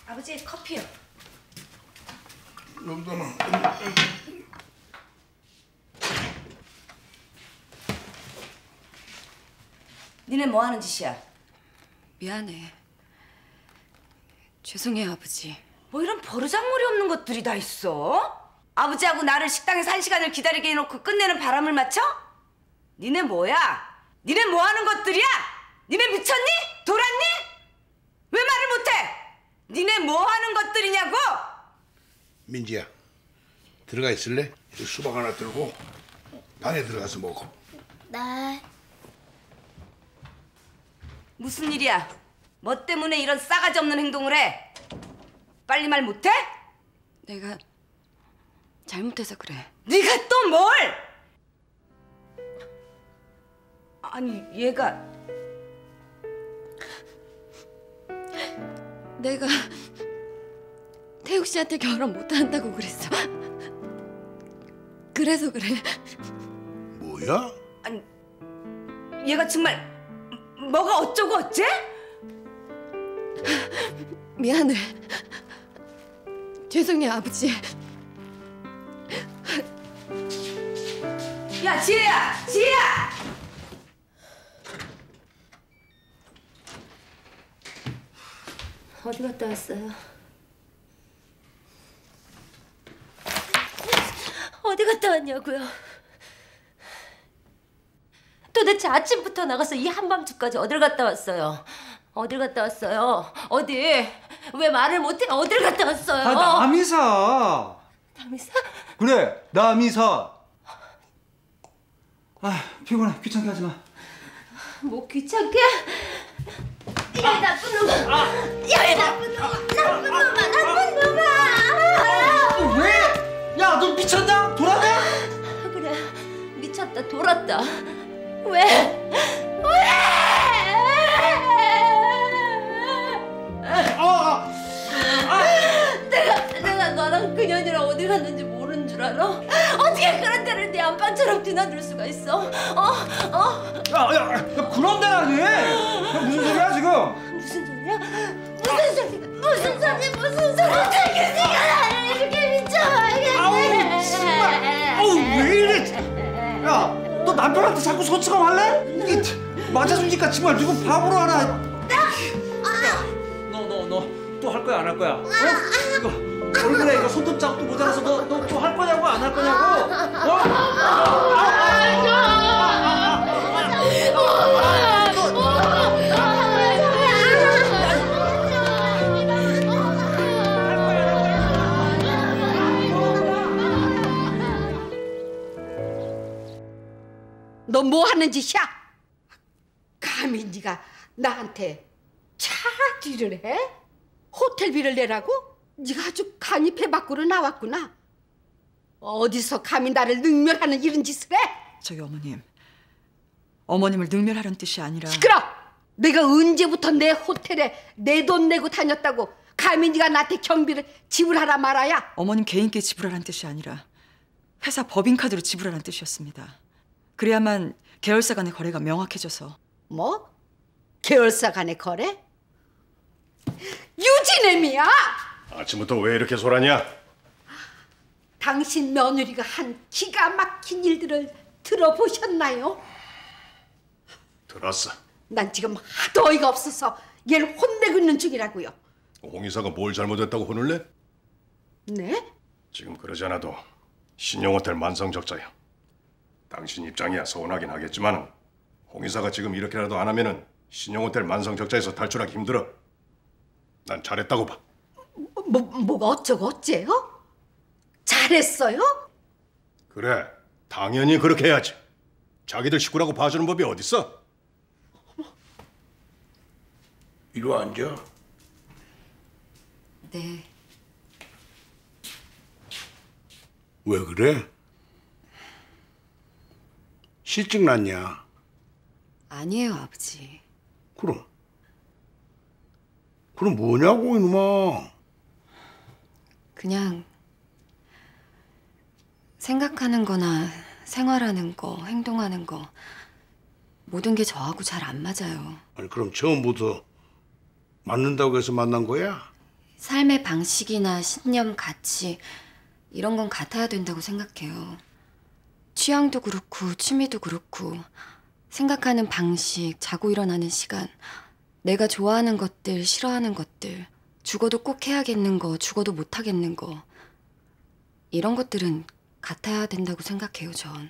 아버지 커피요. 여기다 놔. 니네 뭐 하는 짓이야? 미안해. 죄송해요, 아버지. 뭐 이런 버르장머리 없는 것들이 다 있어? 아버지하고 나를 식당에서 1시간을 기다리게 해놓고 끝내는 바람을 맞춰? 니네 뭐야? 니네 뭐 하는 것들이야? 니네 미쳤니? 돌았니? 왜 말을 못해? 니네 뭐 하는 것들이냐고? 민지야, 들어가 있을래? 수박 하나 들고 방에 들어가서 먹어. 네. 무슨 일이야? 뭐 때문에 이런 싸가지 없는 행동을 해? 빨리 말 못해? 내가 잘못해서 그래. 네가 또 뭘? 아니 얘가 내가 태욱 씨한테 결혼 못한다고 그랬어. 그래서 그래. 뭐야? 아니 얘가 정말 뭐가 어쩌고 어째? 미안해. 죄송해요, 아버지. 야 지혜야, 지혜야! 어디 갔다 왔어요? 어디 갔다 왔냐고요? 도대체 아침부터 나가서 이 한밤중까지 어딜 갔다 왔어요? 어딜 갔다 왔어요? 어디? 왜 말을 못해? 어딜 갔다 왔어요? 아, 남이사. 남이사? 그래, 남이사. 아, 피곤해. 귀찮게 하지 마. 뭐 귀찮게? 야, 나쁜 놈아! 야, 나쁜 놈아! 나쁜 놈아! 나쁜 놈아! 왜? 야, 너 미쳤나? 돌아가? 그래, 미쳤다, 돌았다. 왜? 내가 너랑 그년이랑 어디 갔는지 모르는 줄 알아? 어떻게 그런 데를 네 안방처럼 드나들 수가 있어? 야, 그런 데라니. 야, 무슨 소리야 지금? 무슨 소리야? 무슨 소리? 어떻게 네가 나를 이렇게 미쳐버리겠니? 아우, 정말. 아우, 왜 이래? 야, 너 남편한테 자꾸 소치감 할래? 이게 맞아주니까 정말 누구 바보로 하나. 너 또 할 거야 안 할 거야? 어? 이거 얼굴에 이거 손톱 자국도 모자라서 너 또 할 거냐고 안 할 거냐고? 너 뭐 하는 짓이야? 감히 네가 나한테 차지를 해? 호텔비를 내라고? 네가 아주 간이 배 밖으로 나왔구나. 어디서 감히 나를 능멸하는 이런 짓을 해? 저기 어머님을 능멸하려는 뜻이 아니라. 시끄러! 내가 언제부터 내 호텔에 내 돈 내고 다녔다고 감히 네가 나한테 경비를 지불하라 말아야? 어머님 개인께 지불하라는 뜻이 아니라 회사 법인카드로 지불하라는 뜻이었습니다. 그래야만 계열사 간의 거래가 명확해져서. 뭐? 계열사 간의 거래? 유진애미야! 아침부터 왜 이렇게 소라냐? 당신 며느리가 한 기가 막힌 일들을 들어보셨나요? 들었어. 난 지금 하도 어이가 없어서 얘를 혼내고 있는 중이라고요. 홍 이사가 뭘 잘못했다고 혼을 내? 네? 지금 그러지 않아도 신용호텔 만성적자야. 당신 입장이야 서운하긴 하겠지만 홍 이사가 지금 이렇게라도 안 하면은 신용호텔 만성적자에서 탈출하기 힘들어. 난 잘했다고 봐. 뭐가 어쩌고 어째요? 잘했어요? 그래, 당연히 그렇게 해야지. 자기들 식구라고 봐주는 법이 어딨어? 이리 와 앉아. 네. 왜 그래? 실증 났냐? 아니에요, 아버지. 그럼 뭐냐고 이놈아. 그냥 생각하는 거나 생활하는 거, 행동하는 거 모든 게 저하고 잘 안 맞아요. 아니 그럼 처음부터 맞는다고 해서 만난 거야? 삶의 방식이나 신념, 가치 이런 건 같아야 된다고 생각해요. 취향도 그렇고 취미도 그렇고 생각하는 방식, 자고 일어나는 시간, 내가 좋아하는 것들, 싫어하는 것들, 죽어도 꼭 해야겠는 거, 죽어도 못 하겠는 거 이런 것들은 같아야 된다고 생각해요, 전.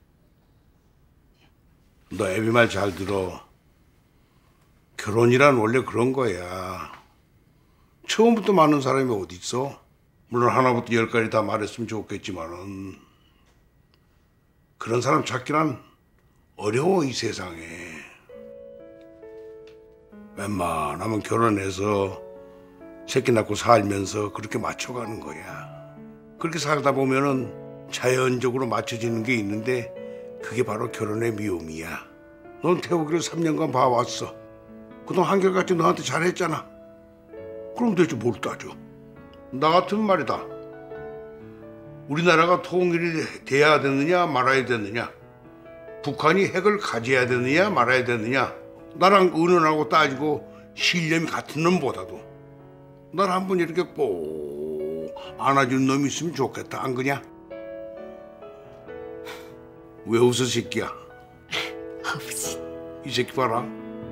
너 애비 말 잘 들어. 결혼이란 원래 그런 거야. 처음부터 많은 사람이 어디 있어? 물론 하나부터 열까지 다 말했으면 좋겠지만은 그런 사람 찾기란 어려워 이 세상에. 웬만하면 결혼해서 새끼 낳고 살면서 그렇게 맞춰가는 거야. 그렇게 살다 보면은 자연적으로 맞춰지는 게 있는데 그게 바로 결혼의 미움이야. 넌 태우기를 3년간 봐왔어. 그동안 한결같이 너한테 잘했잖아. 그럼 대체 뭘 따져? 나 같으면 말이다. 우리나라가 통일이 돼야 되느냐 말아야 되느냐, 북한이 핵을 가져야 되느냐 말아야 되느냐, 나랑 의논하고 따지고 신념이 같은 놈보다도 날 한 번 이렇게 꼭 안아준 놈이 있으면 좋겠다. 안 그냐? 왜 웃어 새끼야? 아버지. 이 새끼 봐라.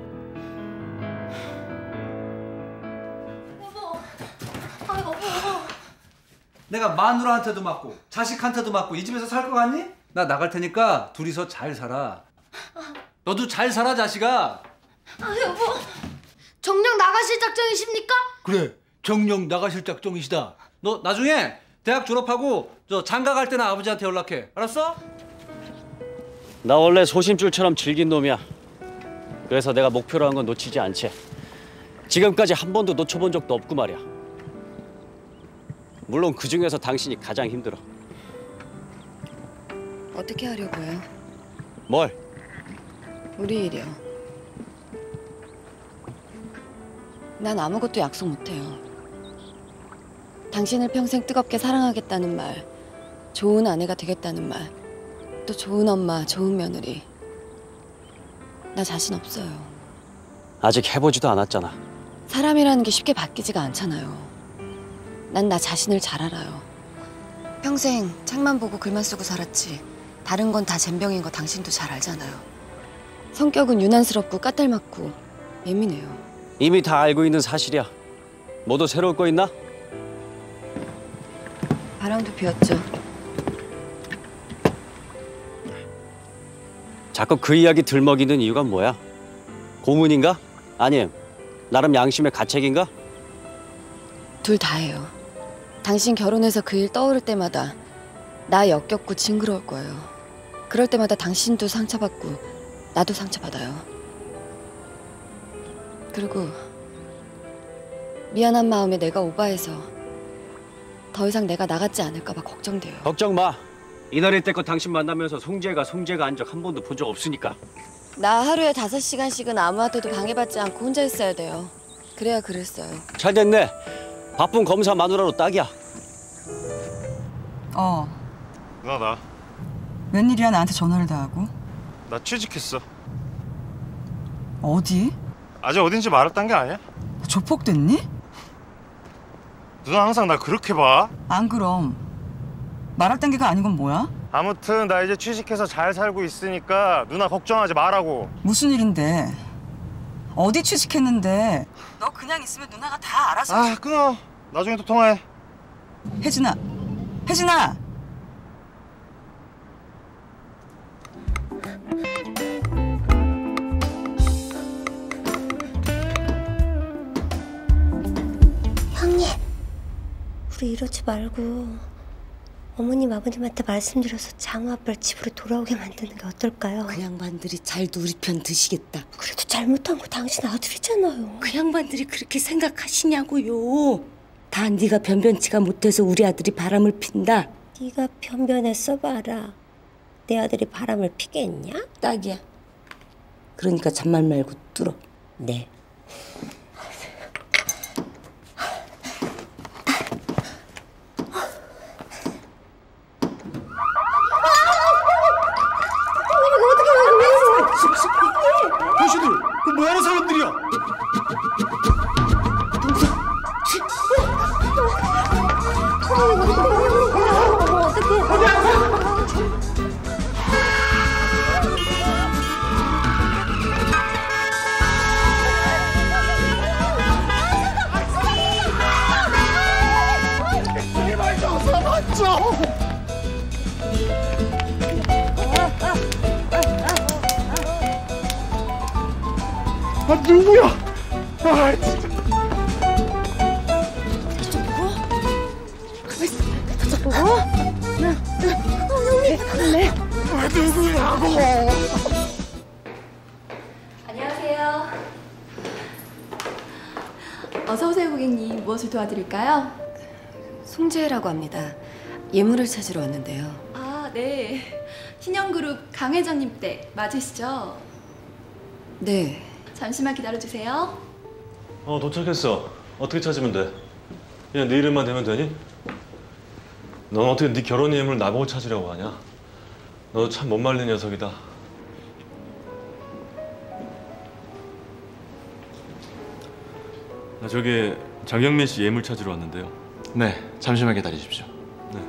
내가 마누라한테도 맞고 자식한테도 맞고 이 집에서 살 거 같니? 나 나갈 테니까 둘이서 잘 살아. 너도 잘 살아, 자식아. 여보. 정녕 나가실 작정이십니까? 그래, 정녕 나가실 작정이시다. 너 나중에 대학 졸업하고 저 장가 갈 때는 아버지한테 연락해. 알았어? 나 원래 소심줄처럼 질긴 놈이야. 그래서 내가 목표로 한 건 놓치지 않지. 지금까지 한 번도 놓쳐본 적도 없고 말이야. 물론 그 중에서 당신이 가장 힘들어. 어떻게 하려고요? 뭘? 우리 일이요. 난 아무것도 약속 못해요. 당신을 평생 뜨겁게 사랑하겠다는 말, 좋은 아내가 되겠다는 말, 또 좋은 엄마, 좋은 며느리. 나 자신 없어요. 아직 해보지도 않았잖아. 사람이라는 게 쉽게 바뀌지가 않잖아요. 난 나 자신을 잘 알아요. 평생 책만 보고 글만 쓰고 살았지. 다른 건 다 젬병인 거 당신도 잘 알잖아요. 성격은 유난스럽고 까탈맞고 예민해요. 이미 다 알고 있는 사실이야. 뭐도 새로울 거 있나? 바람도 피웠죠. 자꾸 그 이야기 들먹이는 이유가 뭐야? 고문인가? 아님 나름 양심의 가책인가? 둘 다예요. 당신 결혼해서 그 일 떠오를 때마다 나 역겹고 징그러울 거예요. 그럴 때마다 당신도 상처받고 나도 상처받아요. 그리고 미안한 마음에 내가 오바해서 더 이상 내가 나같지 않을까 봐 걱정돼요. 걱정 마. 이날이 때껏 당신 만나면서 송재가 한 적 한 번도 본 적 없으니까. 나 하루에 5시간씩은 아무한테도 방해받지 않고 혼자 있어야 돼요. 그래야 그랬어요. 잘 됐네. 바쁜 검사 마누라로 딱이야. 나 웬일이야 나한테 전화를 다 하고? 나 취직했어. 어디? 아직 어딘지 말했단 게 아니야? 조폭됐니? 누나 항상 나 그렇게 봐. 안 그럼. 말할 단계가 아닌 건 뭐야? 아무튼 나 이제 취직해서 잘 살고 있으니까 누나 걱정하지 말라고. 무슨 일인데? 어디 취직했는데? 너 그냥 있으면 누나가 다 알아서. 아 끊어. 나중에 또 통화해. 혜진아, 혜진아. 형님, 우리 이러지 말고 어머님 아버님한테 말씀드려서 장우 아빠를 집으로 돌아오게 만드는 게 어떨까요? 그 양반들이 잘도 우리 편 드시겠다. 그래도 잘못한 거 당신 아들이잖아요. 그 양반들이 그렇게 생각하시냐고요. 다 네가 변변치가 못해서 우리 아들이 바람을 핀다. 네가 변변해 써봐라. 내 아들이 바람을 피겠냐? 딱이야. 그러니까 잔말 말고 뚫어. 네. 당신들 그 뭐하는 사람들이야? 왔어. 아, 누구야? 아, 진짜. 저쪽 보고? 저쪽 보고? 형님. 아, 누구냐고. 안녕하세요. 어서 오세요, 고객님. 무엇을 도와드릴까요? 송재라고 합니다. 예물을 찾으러 왔는데요. 아, 네. 신영그룹 강 회장님 댁 맞으시죠? 네. 잠시만 기다려주세요. 도착했어. 어떻게 찾으면 돼? 그냥 네 이름만 대면 되니? 넌 어떻게 네 결혼 예물 나보고 찾으려고 하냐? 너 참 못 말린 녀석이다. 저기 장영민 씨 예물 찾으러 왔는데요. 네, 잠시만 기다리십시오. 네.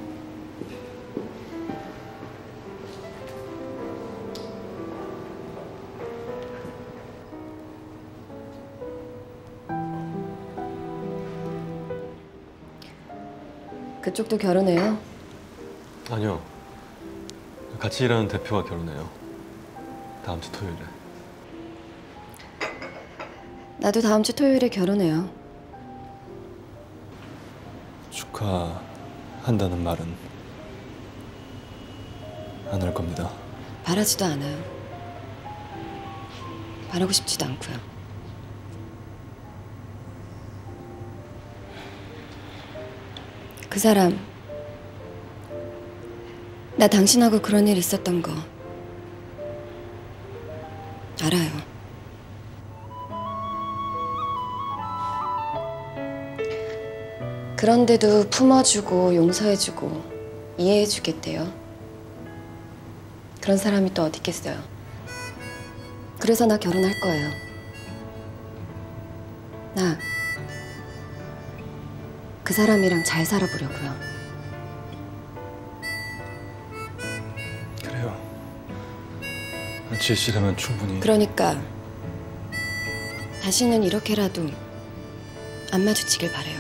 그쪽도 결혼해요? 아니요. 같이 일하는 대표가 결혼해요. 다음 주 토요일에. 나도 다음 주 토요일에 결혼해요. 축하한다는 말은 안 할 겁니다. 바라지도 않아요. 바라고 싶지도 않고요. 그 사람, 나 당신하고 그런 일 있었던 거 알아요. 그런데도 품어주고 용서해주고 이해해주겠대요. 그런 사람이 또 어디 있겠어요. 그래서 나 결혼할 거예요. 나 그 사람이랑 잘 살아보려고요. 그래요. 지혜 씨라면 충분히. 그러니까 다시는 이렇게라도 안 마주치길 바래요.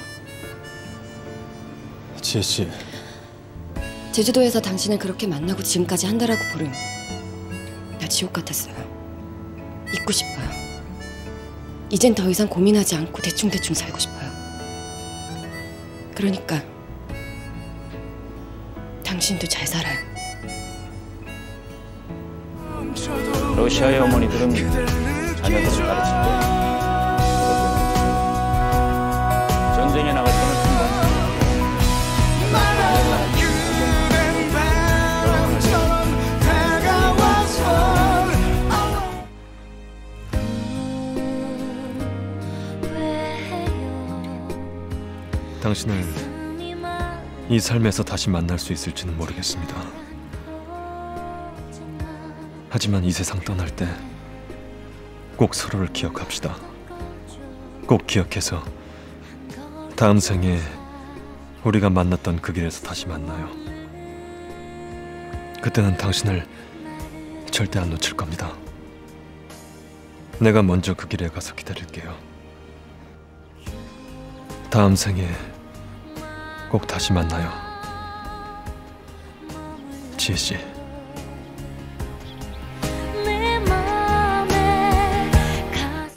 지혜 씨. 제주도에서 당신을 그렇게 만나고 지금까지 한 달하고 보름. 나 지옥 같았어요. 잊고 싶어요. 이젠 더 이상 고민하지 않고 대충대충 살고 싶어요. 그러니까 당신도 잘 살아요. 러시아의 어머니들은 자녀들을 가르칠 때 전쟁에 나갈 때는 당신을 이 삶에서 다시 만날 수 있을지는 모르겠습니다. 하지만 이 세상 떠날 때 꼭 서로를 기억합시다. 꼭 기억해서 다음 생에 우리가 만났던 그 길에서 다시 만나요. 그때는 당신을 절대 안 놓칠 겁니다. 내가 먼저 그 길에 가서 기다릴게요. 다음 생에 꼭 다시 만나요. 지혜 씨.